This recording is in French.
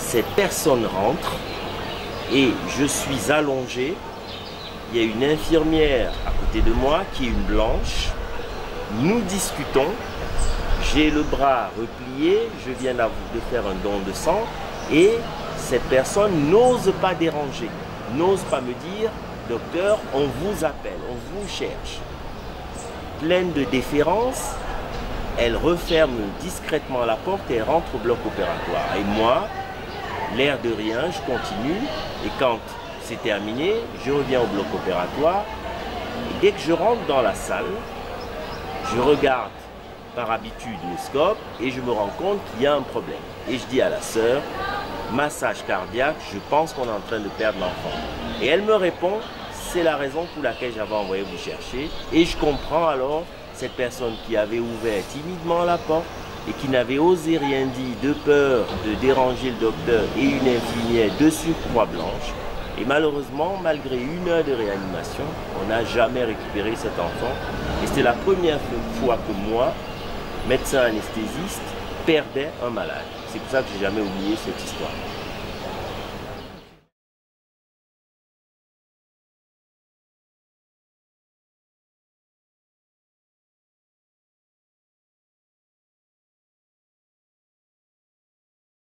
Cette personne rentre et je suis allongé. Il y a une infirmière à côté de moi qui est une blanche. Nous discutons. J'ai le bras replié. Je viens de faire un don de sang. Et cette personne n'ose pas déranger. N'ose pas me dire, docteur, on vous appelle, on vous cherche. Pleine de déférence, elle referme discrètement la porte et rentre au bloc opératoire. Et moi, l'air de rien, je continue. Et quand c'est terminé, je reviens au bloc opératoire. Et dès que je rentre dans la salle, je regarde par habitude le scope et je me rends compte qu'il y a un problème. Et je dis à la sœur, massage cardiaque, je pense qu'on est en train de perdre l'enfant. Et elle me répond, c'est la raison pour laquelle j'avais envoyé vous chercher. Et je comprends alors cette personne qui avait ouvert timidement la porte et qui n'avait osé rien dire de peur de déranger le docteur et une infirmière de surcroît blanche. Et malheureusement, malgré 1 heure de réanimation, on n'a jamais récupéré cet enfant. Et c'était la première fois que moi, médecin anesthésiste, perdais un malade. C'est pour ça que je n'ai jamais oublié cette histoire.